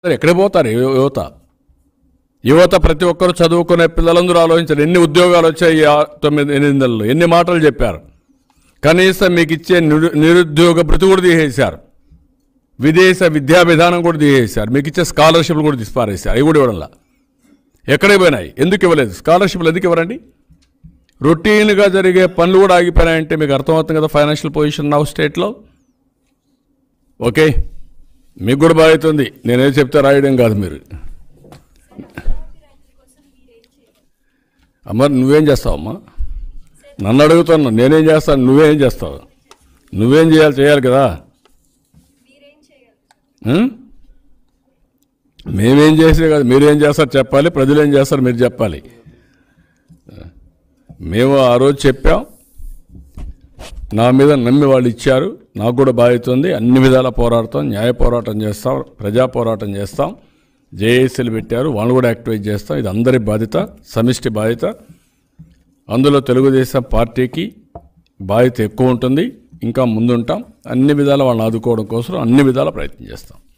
ఎక్కడికి పోతారు యువత ప్రతి ఒక్కరు చదువుకునే పిల్లలందరూ ఆలోచించారు. ఎన్ని ఉద్యోగాలు వచ్చాయి 9-8 నెలల్లో, ఎన్ని మాటలు చెప్పారు. కనీసం మీకు ఇచ్చే నిరుద్యోగ భృతి కూడా తీసేశారు. విదేశ విద్యా విధానం కూడా తీసేశారు. మీకు ఇచ్చే స్కాలర్షిప్లు కూడా తీసిపారేశారు. అవి కూడా ఇవ్వడంలా. ఎక్కడికి పోయినాయి? ఎందుకు ఇవ్వలేదు? స్కాలర్షిప్లు ఎందుకు ఇవ్వరండి? రొటీన్గా జరిగే పనులు కూడా ఆగిపోయినాయంటే మీకు అర్థమవుతుంది కదా ఫైనాన్షియల్ పొజిషన్ నా స్టేట్లో. ఓకే, మీకు కూడా బాగుతుంది. నేనేం చెప్తే రాయడం కాదు మీరు. అమ్మ నువ్వేం చేస్తావమ్మా? నన్ను అడుగుతున్నా, నేనేం చేస్తాను, నువ్వేం చేస్తావు? నువ్వేం చేయాలి కదా. మేమేం చేసే కాదు, మీరేం చేస్తారు చెప్పాలి, ప్రజలు ఏం చేస్తారు మీరు చెప్పాలి. మేము ఆ రోజు చెప్పాం, నా మీద నమ్మి వాళ్ళు ఇచ్చారు. నాకు కూడా బాధ్యత ఉంది. అన్ని విధాల పోరాడతాం, న్యాయ పోరాటం చేస్తాం, ప్రజా పోరాటం చేస్తాం. జేఏసీలు పెట్టారు, వాళ్ళు కూడా యాక్టివేట్ చేస్తాం. ఇది అందరి బాధ్యత, సమిష్టి బాధ్యత. అందులో తెలుగుదేశం పార్టీకి బాధ్యత ఎక్కువ ఉంటుంది. ఇంకా ముందుంటాం. అన్ని విధాల వాళ్ళని ఆదుకోవడం కోసం అన్ని విధాల ప్రయత్నం చేస్తాం.